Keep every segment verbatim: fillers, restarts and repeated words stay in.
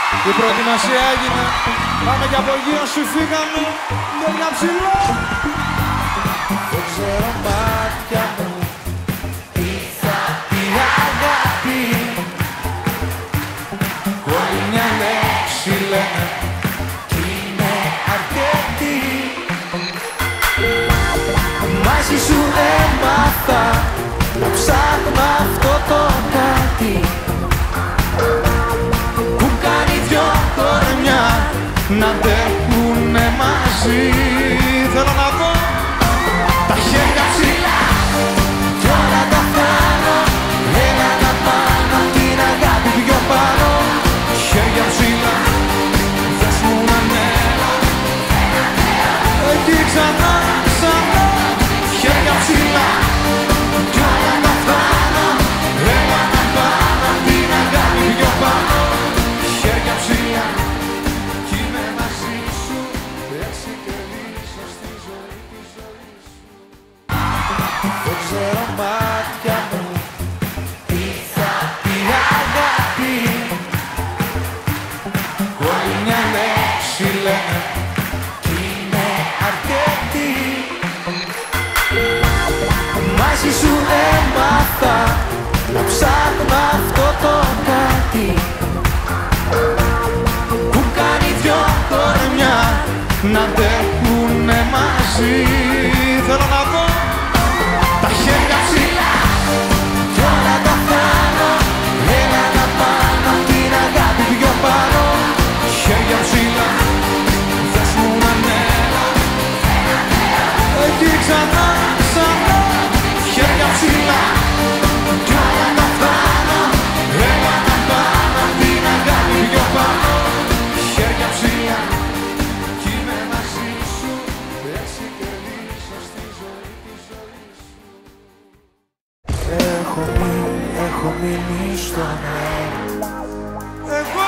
Η προετοιμασία έγινε. Πάμε για απογείωση, φύγαμε. Και μια ψηλό. Δεν ξέρω μάτια μου τι θα πει αγάπη. Όλη μια λέξη λένε κι είναι αρκετή. Μαζί σου έμαθα να ψάχνω αυτό το κάτι που κάνει δυο κορμιά να αντέχουνε μαζί. Θέλω να δω τα χέρια ψηλά κι όλα τα πάνω. Έλα να πάνω την αγάπη πιο πάνω. Χέρια ψηλά, δες μου να νερό. Εκεί ξανά, ξανά. Χέρια ψηλά κι όλα τα πάνω. Έλα να πάνω την αγάπη πιο πάνω. Χέρια ψηλά κι είμαι μαζί σου. Έτσι κερδίσω στη ζωή τη ζωή σου. Δεν ξέρω μάτια μου τι θα πει αγάπη. Όλη μια λέξη λένε κι είναι αρκετή. Μαζί σου έμαθα να ψάχνω αυτό το κάτι που κάνει δυο κορμιά να αντέχουνε μαζί. Θέλω να δω τα χέρια ψηλά κι όλα τα πάνω. Έλα να πάνω την αγάπη πιο πάνω. Χέρια ψηλά, δες μου να νερό. Εκεί ξανά, ξανά. Χέρια ψηλά κι όλα τα πάνω. Έλα να πάνω την αγάπη πιο πάνω. Χέρια ψηλά κι είμαι μαζί σου. Έτσι κερδίσω στη ζωή τη ζωή σου. Έχω μείνει, έχω μείνει στον αέρα. Εγώ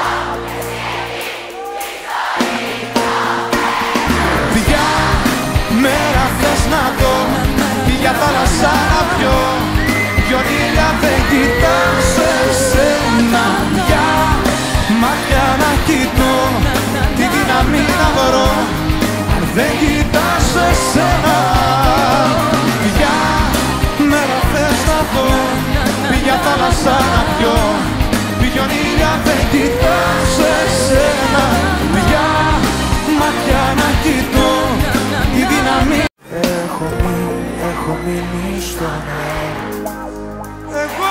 ποια μέρα θες να δω για θάλασσα να πιω. Ποιον ήλια δεν κοιτάσαι εσένα. Μια μάτια να κοιτώ, τη δύναμη να βρω αν δεν κοιτάσαι εσένα. Ποια μέρα θες να δω για θάλασσα να πιω. Ποιον ήλια δεν κοιτάσαι εσένα. Μια μάτια να κοιτώ, τη δύναμη. Έχω μείνει, έχω μείνει στον αέρα. Εγώ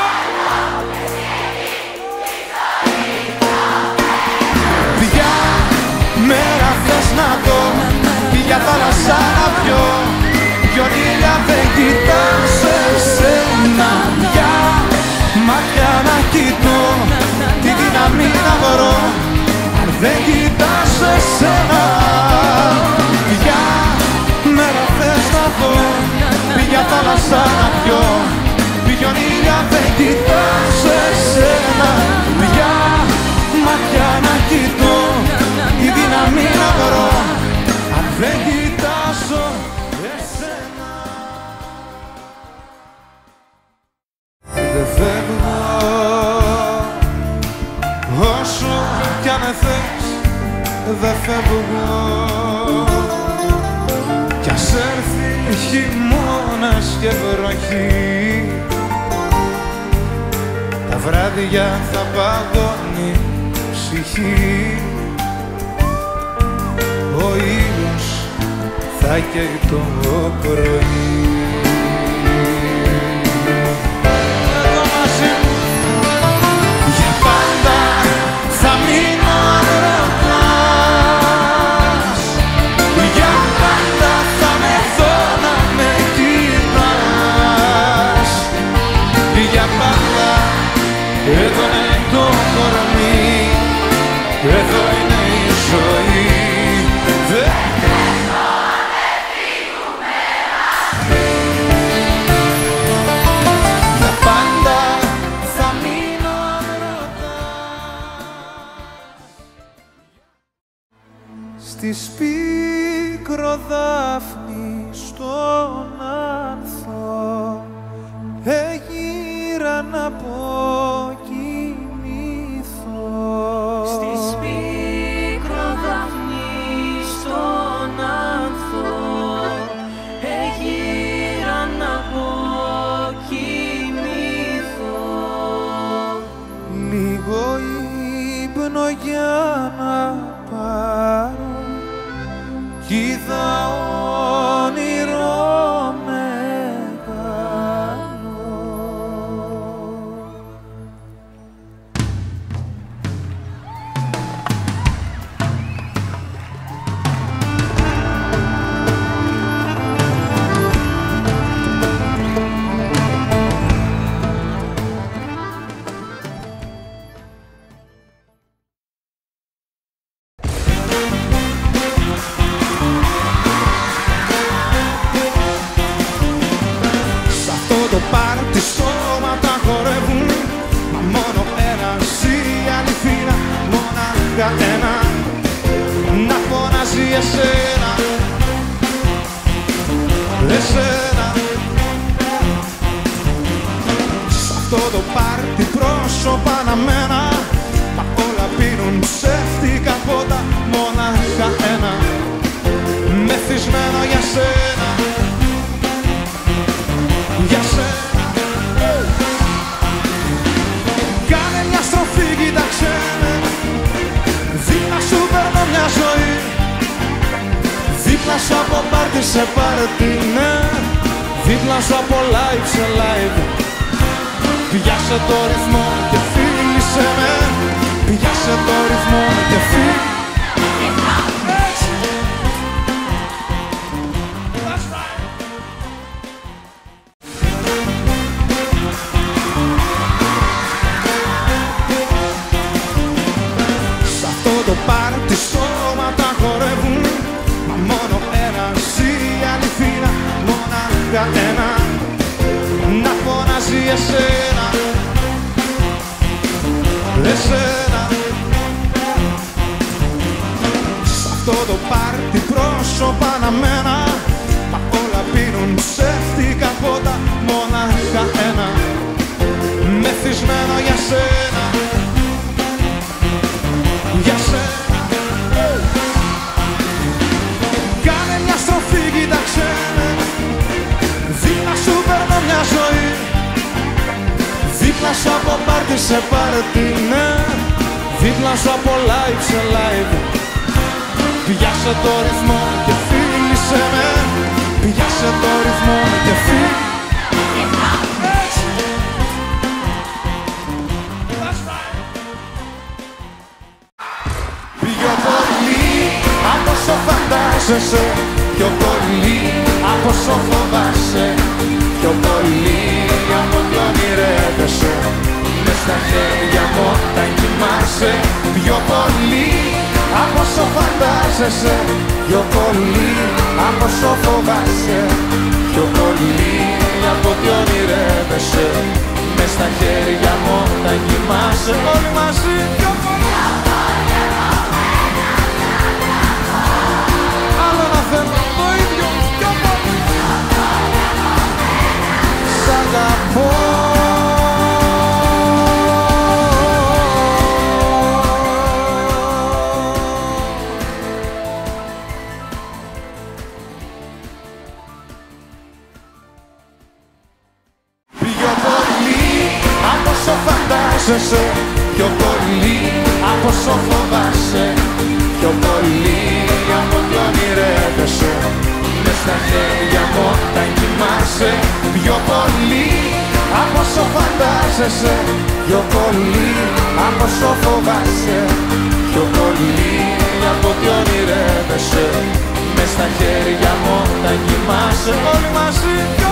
ποια μέρα θες να δω για θάλασσα να πιω. Ποιον ήλια δεν κοιτάσαι εσένα. Μια μάτια να κοιτώ, τη δύναμη να βρω αν δεν κοιτάσαι εσένα. Ποια μέρα θες να δω για θάλασσα να πιω. Ποιον ήλια δεν κοιτάσαι εσένα. Μια μάτια να κοιτώ, τη δύναμη να βρω αν δεν κοιτάσω εσένα. Δεν φεύγω όσο κι αν θες. Δεν φεύγω κι ας έρθει χειμώνας και βροχή. Τα βράδια θα παγώνει ψυχή. Ο ήλιος θα καίει το πρωί. Εδώ μαζί μου για πάντα θα μείνω αν ρωτάς. Για πάντα θα με δω να με κοιτάς. Για πάντα εδώ είναι το κορμί. Εδώ είναι η ζωή. Δεν θέλω να φύγουμε. Για πάντα θα μείνω αν ρωτάς. Στη σπίκροδάφνη στον άνθο έγιρα να αποκοιμηθώ. Στη ύπνο για να πάρω κι είδα όνειρο μεγάλο. Το πάρτι σώματα χορεύουν, μα μόνο ένα ζει αληθίνα, μονάχα ένα να φωνάζει εσένα, εσένα. Σ' αυτό το πάρτι πρόσωπα αναμένα, μα όλα πίνουν ψεύτικα φώτα, μονάχα ένα μεθυσμένο για σένα, για σένα. Κάνε μια στροφή, κοίταξέ με, δίπλα σου παίρνω μια ζωή, δίπλα σου από πάρτι σε πάρτι, ναι, δίπλα σου από live σε live. Πιάσε το ρυθμό και φίλησε με, πιάσε το ρυθμό και φίλησε. Το πάρτι σώματα χορεύουν, μα μόνο ένα ζει αληθίνα, μονάχα ένα να φωνάζει εσένα, εσένα. Σ' αυτό το πάρτι πρόσωπα αναμένα, μα όλα πίνουν ψεύτικα φώτα, μονάχα ένα μεθυσμένο για σένα, για σένα. Κάνε μια στροφή, κοίταξέ με, δίπλα σου παίρνω μια ζωή, δίπλα σου από πάρτι σε πάρτι, ναι, δίπλα σου από live σε live. Πιάσε το ρυθμό και φίλησε με, πιάσε το ρυθμό και φίλησε. Πιο πολύ από όσο φαντάζεσαι, πιο πολύ από όσο φοβάσαι, πιο πολύ από ό,τι ονειρεύεσαι, μες στα χέρια μου όταν κοιμάσαι. Πιο πολύ από όσο φαντάζεσαι, πιο πολύ από όσο φοβάσαι, πιο πολύ από ό,τι ονειρεύεσαι, μες στα χέρια μου όταν κοιμάσαι. Όλοι μαζί πιο πολύ. Θέλω το ίδιο πιο πολύ. Σ' αγαπώ. Πιο πολύ από όσο φαντάζεσαι, πιο πολύ από όσο φοβάσαι, πιο πολύ από ό,τι ονειρεύεσαι, μες στα χέρια μου όταν κοιμάσαι. Πιο πολύ από όσο φαντάζεσαι, πιο πολύ από όσο φοβάσαι, πιο πολύ από ό,τι ονειρεύεσαι, μες στα χέρια μου όταν κοιμάσαι. Όλοι μαζί.